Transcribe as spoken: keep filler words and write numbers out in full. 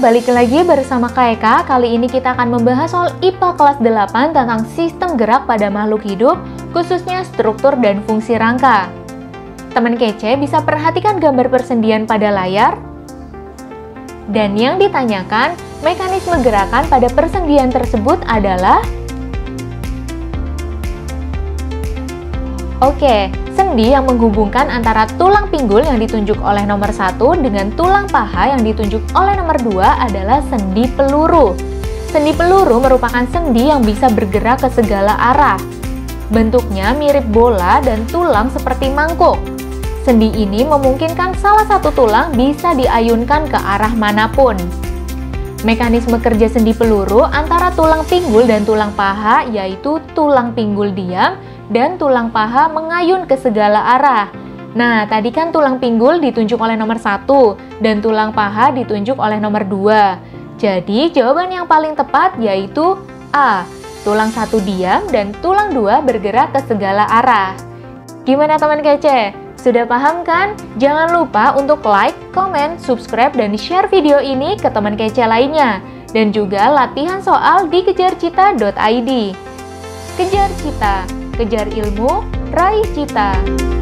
balik lagi bersama Kak Eka. Kali ini kita akan membahas soal I P A kelas delapan tentang sistem gerak pada makhluk hidup, khususnya struktur dan fungsi rangka. Teman kece bisa perhatikan gambar persendian pada layar. Dan yang ditanyakan, mekanisme gerakan pada persendian tersebut adalah Oke, sendi yang menghubungkan antara tulang pinggul yang ditunjuk oleh nomor satu dengan tulang paha yang ditunjuk oleh nomor dua adalah sendi peluru. Sendi peluru merupakan sendi yang bisa bergerak ke segala arah. Bentuknya mirip bola dan tulang seperti mangkuk. Sendi ini memungkinkan salah satu tulang bisa diayunkan ke arah manapun. Mekanisme kerja sendi peluru antara tulang pinggul dan tulang paha yaitu tulang pinggul diam dan tulang paha mengayun ke segala arah. Nah, tadi kan tulang pinggul ditunjuk oleh nomor satu dan tulang paha ditunjuk oleh nomor dua. Jadi, jawaban yang paling tepat yaitu A. Tulang satu diam dan tulang dua bergerak ke segala arah. Gimana teman kece? Sudah paham kan? Jangan lupa untuk like, komen, subscribe, dan share video ini ke teman kece lainnya. Dan juga latihan soal di kejar cita titik i d. Kejar Cita, kejar ilmu, raih cita.